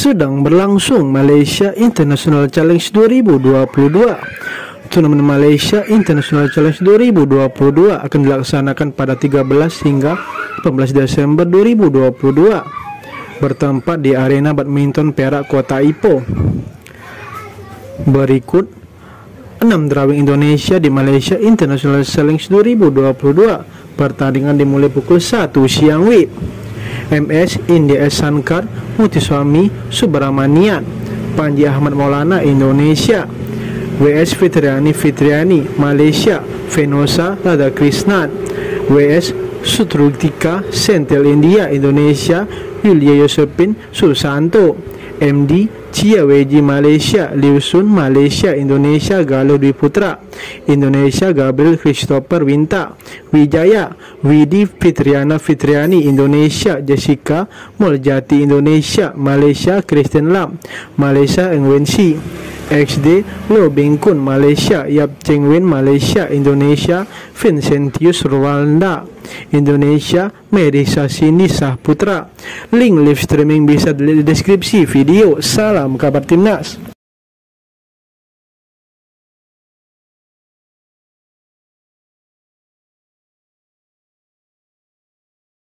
Sedang berlangsung Malaysia International Challenge 2022. Turnamen Malaysia International Challenge 2022 akan dilaksanakan pada 13 hingga 18 Desember 2022 bertempat di Arena Badminton Perak Kota Ipoh. Berikut 6 drawing Indonesia di Malaysia International Challenge 2022. Pertandingan dimulai pukul 1 siang WIB. MS India S. Sankar Mutiswamy Subramanian Panji Ahmad Maulana Indonesia WS Fitriani Malaysia Venosa Radhakrishnan WS Sutrutika Sentel India Indonesia Yulia Yosepin Susanto MD Chia Weji Malaysia Liu Sun Malaysia Indonesia Galuh Dwi Putra Indonesia Gabriel Christopher Winta Wijaya Widi Fitriani Indonesia Jessica Muljati Indonesia Malaysia Kristen Lam Malaysia Eng Wen Si XD Lo Beng Kun Malaysia Yap Cheng Wen Malaysia Indonesia Vincentius Rwanda Indonesia Merisa Sini Sahputra. Link live streaming bisa dilihat di deskripsi video. Salam kabar timnas.